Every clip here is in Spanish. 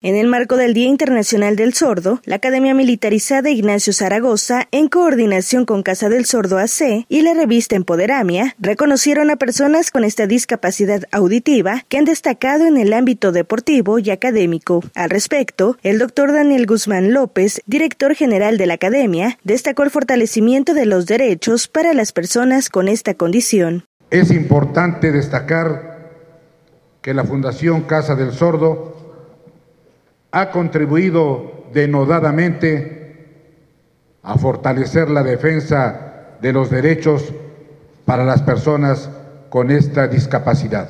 En el marco del Día Internacional del Sordo, la Academia Militarizada Ignacio Zaragoza, en coordinación con Casa del Sordo AC y la revista Empoderamia, reconocieron a personas con esta discapacidad auditiva que han destacado en el ámbito deportivo y académico. Al respecto, el doctor Daniel Guzmán López, director general de la Academia, destacó el fortalecimiento de los derechos para las personas con esta condición. Es importante destacar que la Fundación Casa del Sordo ha contribuido denodadamente a fortalecer la defensa de los derechos para las personas con esta discapacidad.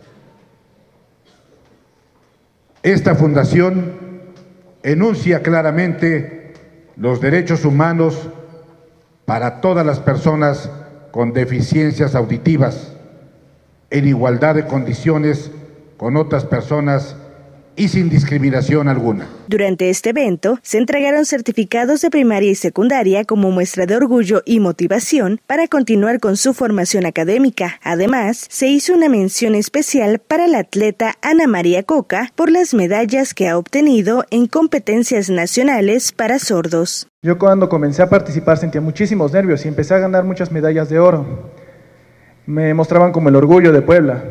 Esta fundación enuncia claramente los derechos humanos para todas las personas con deficiencias auditivas, en igualdad de condiciones con otras personas y sin discriminación alguna. Durante este evento, se entregaron certificados de primaria y secundaria como muestra de orgullo y motivación para continuar con su formación académica. Además, se hizo una mención especial para la atleta Ana María Coca por las medallas que ha obtenido en competencias nacionales para sordos. Yo cuando comencé a participar sentía muchísimos nervios y empecé a ganar muchas medallas de oro. Me mostraban como el orgullo de Puebla.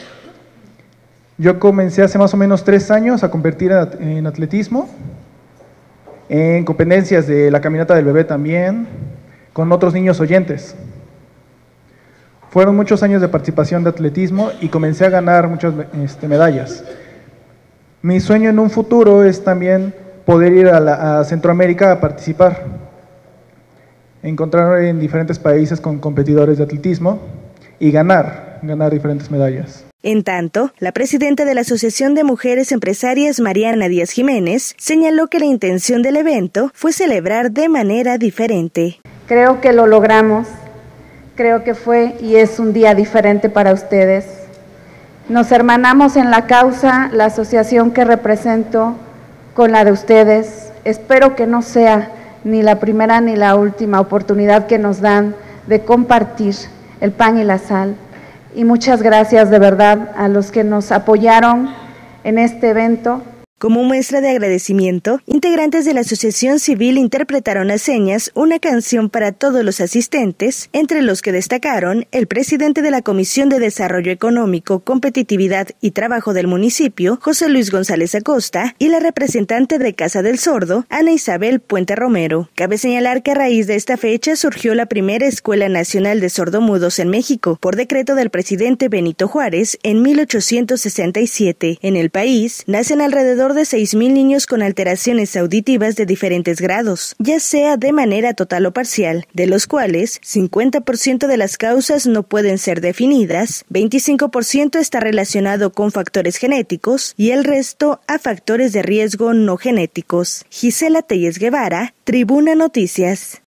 Yo comencé hace más o menos 3 años a competir en atletismo, en competencias de la caminata del bebé también, con otros niños oyentes. Fueron muchos años de participación de atletismo y comencé a ganar muchas medallas. Mi sueño en un futuro es también poder ir a Centroamérica a participar, encontrar en diferentes países con competidores de atletismo y ganar diferentes medallas. En tanto, la presidenta de la Asociación de Mujeres Empresarias, Mariana Díaz Jiménez, señaló que la intención del evento fue celebrar de manera diferente. Creo que lo logramos, creo que fue y es un día diferente para ustedes. Nos hermanamos en la causa, la asociación que represento con la de ustedes. Espero que no sea ni la primera ni la última oportunidad que nos dan de compartir el pan y la sal. Y muchas gracias de verdad a los que nos apoyaron en este evento. Como muestra de agradecimiento, integrantes de la Asociación Civil interpretaron a señas una canción para todos los asistentes, entre los que destacaron el presidente de la Comisión de Desarrollo Económico, Competitividad y Trabajo del municipio, José Luis González Acosta, y la representante de Casa del Sordo, Ana Isabel Puente Romero. Cabe señalar que a raíz de esta fecha surgió la primera Escuela Nacional de Sordomudos en México, por decreto del presidente Benito Juárez en 1867. En el país, nacen alrededor de 6,000 niños con alteraciones auditivas de diferentes grados, ya sea de manera total o parcial, de los cuales 50% de las causas no pueden ser definidas, 25% está relacionado con factores genéticos y el resto a factores de riesgo no genéticos. Gisela Telles Guevara, Tribuna Noticias.